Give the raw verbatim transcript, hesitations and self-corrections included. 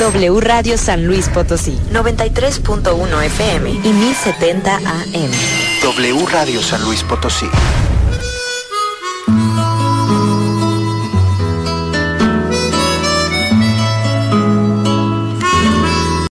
W Radio San Luis Potosí, noventa y tres punto uno F M y mil setenta A M. W Radio San Luis Potosí.